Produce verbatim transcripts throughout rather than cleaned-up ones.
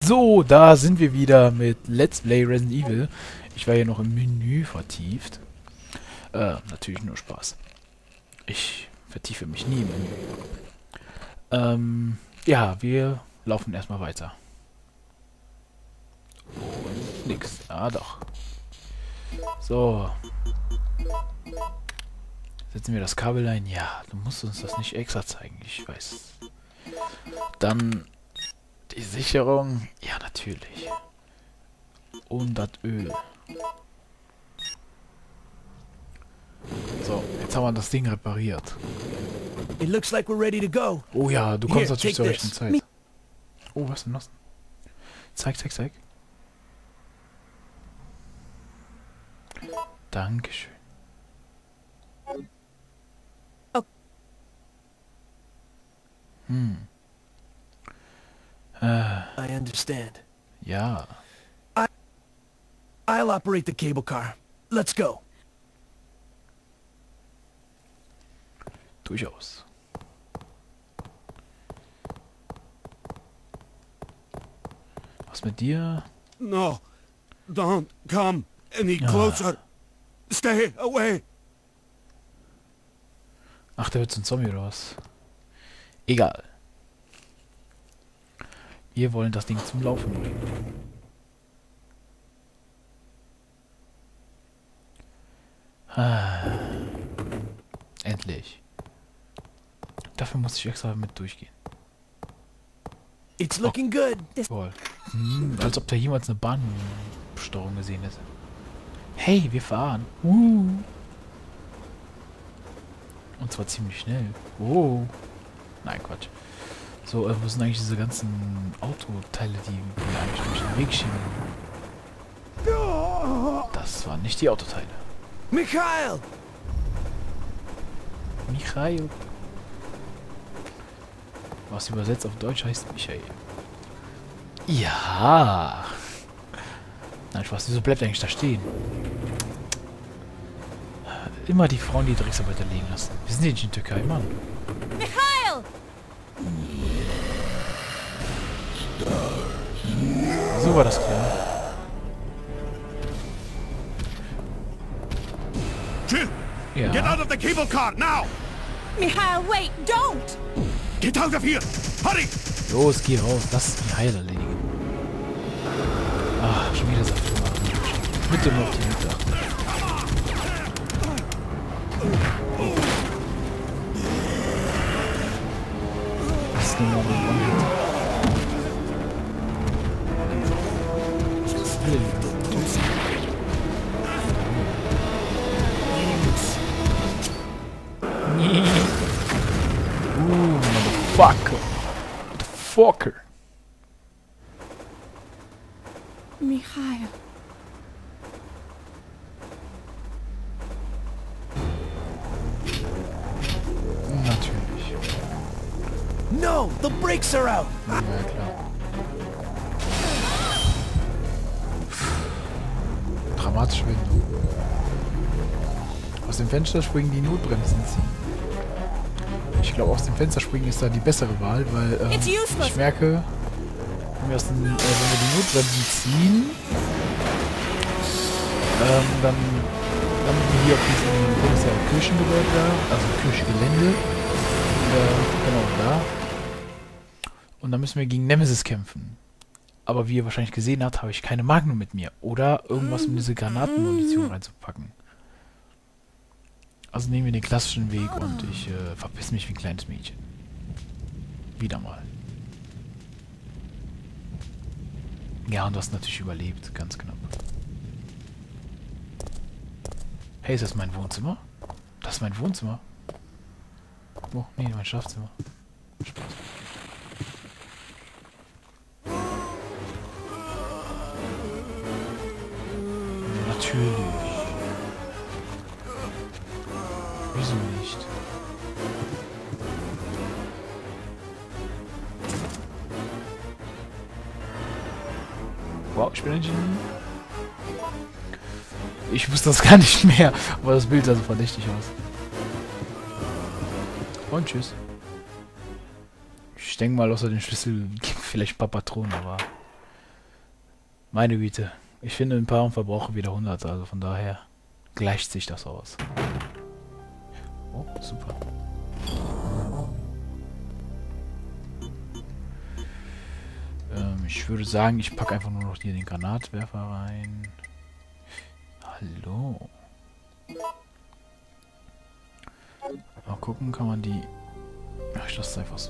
So, da sind wir wieder mit Let's Play Resident Evil. Ich war hier noch im Menü vertieft. Äh, natürlich nur Spaß. Ich vertiefe mich nie im Menü. Ähm, ja, wir laufen erstmal weiter. Und nix. Ah, doch. So. Setzen wir das Kabel ein? Ja, du musst uns das nicht extra zeigen. Ich weiß. Dann die Sicherung. Ja, natürlich. Und das Öl. So, jetzt haben wir das Ding repariert. It looks like we're ready to go. Oh ja, du kommst Here, natürlich take zur rechten this. Zeit. Oh, was denn das? Zeig, zeig, zeig. Dankeschön. Oh. Hm. Äh, I understand. ja. I'll operate the cable car. Let's go. Durchaus. Was mit dir? No, don't come any Ah. closer. Stay away. Ach, der wird zum Zombie oder was? Egal. Wir wollen das Ding zum Laufen bringen. Ah. Endlich. Dafür muss ich extra mit durchgehen. It's looking good. Voll. Hm, als ob da jemals eine Bahnsteuerung gesehen hätte. Hey, wir fahren. Uh. Und zwar ziemlich schnell. Oh. Nein, Quatsch. So, äh, wo sind eigentlich diese ganzen Autoteile, die mir eigentlich durch den Weg schieben? Das waren nicht die Autoteile. Mikhail! Michael. Was übersetzt auf Deutsch heißt Michael. Ja. Nein, Spaß. Wieso bleibt er eigentlich da stehen? Immer die Frauen, die Drecksarbeiter liegen lassen. Wir sind nicht in der Türkei, Mann. Mikhail! So war das klar. Jill, get Ja. out of the cable car now. Mikhail, wait, don't! Get out of here. Hurry. Los, geh raus. Lass mich heil erledigen. Ah, schon wieder Saft gemacht. Mit dem Optimierer. Das ist nur noch ein One-Hit. Das will ich. Uh, motherfucker. Motherfucker. Mikhail. Natürlich. No, the brakes are out. Ja, klar. Dramatisch werden. Aus dem Fenster springen, die Notbremsen ziehen. Ich glaube, aus dem Fenster springen ist da die bessere Wahl, weil ähm, It's useless. ich merke, wenn wir, aus den, äh, wenn wir die Notbremsen ziehen, ähm, dann landen wir hier auf diesem Bundeswehr Kirchengebäude da, also Kirchengelände. Äh, genau, da. Und dann müssen wir gegen Nemesis kämpfen. Aber wie ihr wahrscheinlich gesehen habt, habe ich keine Magnum mit mir. Oder irgendwas, um diese Granatenmunition reinzupacken. Also nehmen wir den klassischen Weg und ich äh, verpiss mich wie ein kleines Mädchen. Wieder mal. Ja, und du hast natürlich überlebt, ganz knapp. Hey, ist das mein Wohnzimmer? Das ist mein Wohnzimmer. Oh, nee, mein Schlafzimmer. Spaß. Natürlich. Wieso nicht? Wow, ich bin ein Genie. Ich wusste das gar nicht mehr, aber das Bild sah so verdächtig aus. Und tschüss. Ich denke mal, außer den Schlüssel gibt vielleicht ein paar Patronen, aber Meine Güte. Ich finde, ein paar verbrauche wieder hundert, also von daher gleicht sich das aus. Oh, super. Ähm, ich würde sagen, ich packe einfach nur noch hier den Granatwerfer rein. Hallo. Mal gucken, kann man die... Ach, ich lasse es einfach so.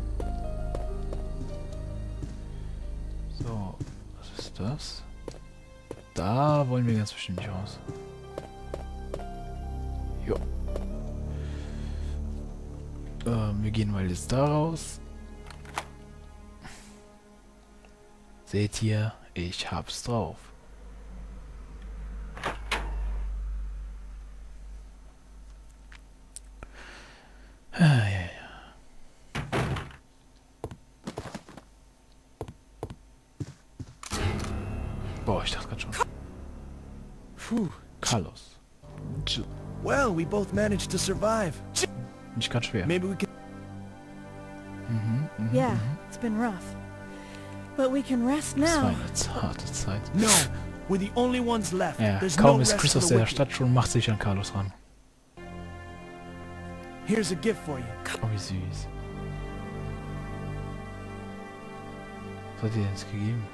So, was ist das? Da wollen wir ganz bestimmt nicht raus. Jo. Ähm, wir gehen mal jetzt da raus. Seht ihr, ich hab's drauf. Ah, ja, ja. Boah, ich dachte gerade schon. Phew. Carlos. Well, we both managed to survive. Nicht ganz schwer. Maybe we can... Mhm, mhm, Yeah, mhm. it's been rough. But we can rest Das war now. eine harte Zeit. No, we're the only ones left. Ja, There's kaum no ist rest Chris for aus the der wicked. Stadt schon, macht sich an Carlos ran. Here's a gift for you. Oh, wie süß. Was hat dir denn jetzt gegeben?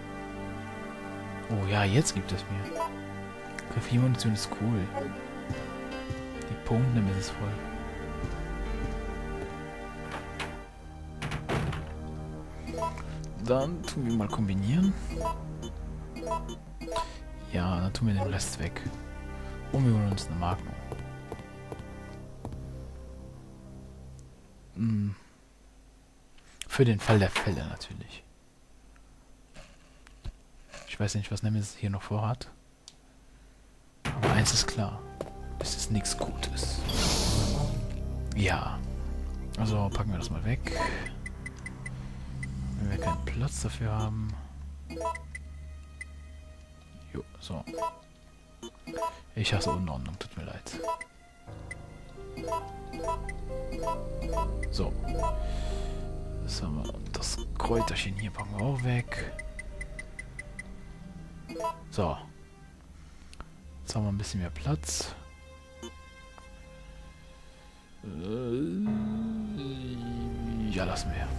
Oh ja, jetzt gibt es mir. Graphie-Munition ist cool. Die Punkte damit ist voll. Dann tun wir mal kombinieren. Ja, dann tun wir den Rest weg. Und wir holen uns eine Magnum. Hm. Für den Fall der Fälle natürlich. Ich weiß nicht, was Nemesis hier noch vorhat. Aber eins ist klar. Es ist nichts Gutes. Ja. Also packen wir das mal weg. Wenn wir keinen Platz dafür haben. Jo, so. Ich hasse Unordnung, tut mir leid. So. Das haben wir. Und das Kräuterchen hier packen wir auch weg. So. Jetzt haben wir ein bisschen mehr Platz. Ja, lassen wir.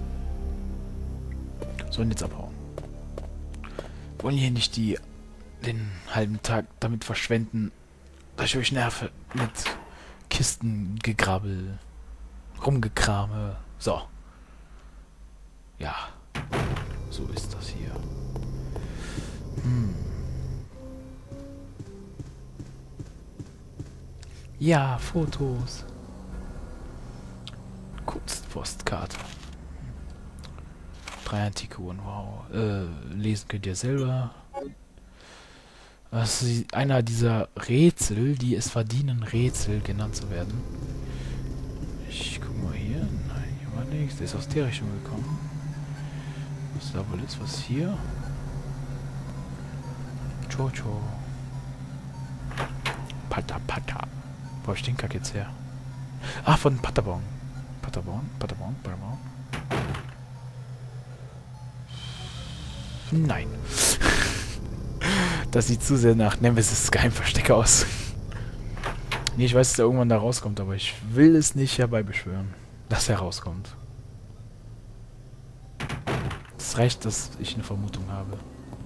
So, und jetzt abhauen. Wollen hier nicht die den halben Tag damit verschwenden, dass ich euch nerve mit Kistengegrabbel, Rumgekrame. So. Ja. So ist das hier. Hm. Ja, Fotos. Kunstpostkarte. Drei antike Uhren, wow. Äh, lesen könnt ihr selber. Das ist einer dieser Rätsel, die es verdienen, Rätsel genannt zu werden. Ich guck mal hier. Nein, hier war nichts. Der ist aus der Richtung gekommen. Was da wohl ist? Was hier? Jojo. Pata Pata. Wo hab ich den Kack jetzt her? Ah, von Patabon. Patabon, Patabon, Patabon. Nein. Das sieht zu sehr nach Nemesis Geheimversteck aus. Nee, ich weiß, dass er irgendwann da rauskommt, aber ich will es nicht herbeibeschwören, dass er rauskommt. Es reicht, dass ich eine Vermutung habe.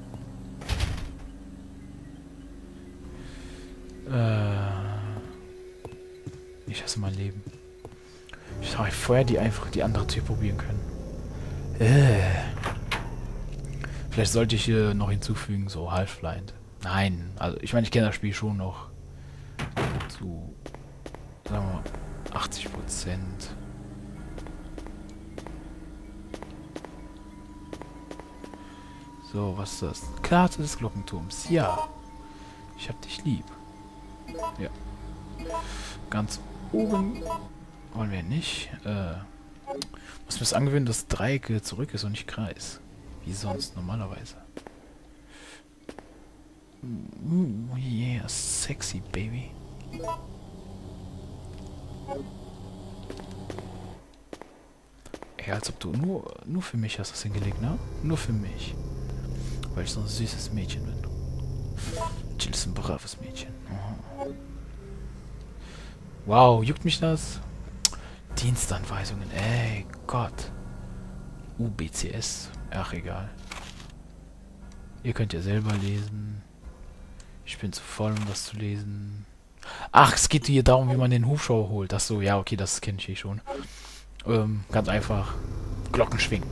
Äh, ich hasse mein Leben. Ich habe vorher die einfach die andere Tür probieren können. Äh. Vielleicht sollte ich hier noch hinzufügen, so Half-Blind. Nein, also ich meine, ich kenne das Spiel schon noch zu, sagen wir mal, achtzig Prozent. So, was ist das? Karte des Glockenturms. Ja. Ich hab dich lieb. Ja. Ganz oben wollen wir nicht. Äh, muss mir es angewöhnen, dass Dreiecke zurück ist und nicht Kreis. Wie sonst normalerweise. Uh, yeah, sexy, baby. Ey, als ob du nur, nur für mich hast das hingelegt, ne? Nur für mich. Weil ich so ein süßes Mädchen bin. Jill ist ein braves Mädchen. Aha. Wow, juckt mich das? Dienstanweisungen, ey Gott. U B C S. Ach, egal. Ihr könnt ja selber lesen. Ich bin zu voll, um das zu lesen. Ach, es geht hier darum, wie man den Hubschrauber holt. Ach so, ja, okay, das kenne ich eh schon. Ähm, ganz einfach. Glocken schwingen.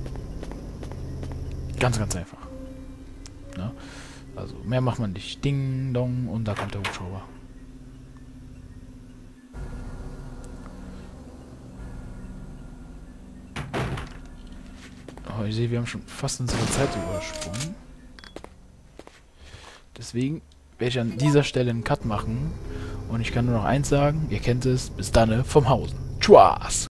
Ganz, ganz einfach. Ja? Also, mehr macht man nicht. Ding, dong, und da kommt der Hubschrauber. Oh, ich sehe, wir haben schon fast unsere Zeit übersprungen. Deswegen werde ich an dieser Stelle einen Cut machen. Und ich kann nur noch eins sagen, ihr kennt es, bis dann vom Hausen. Tschüss!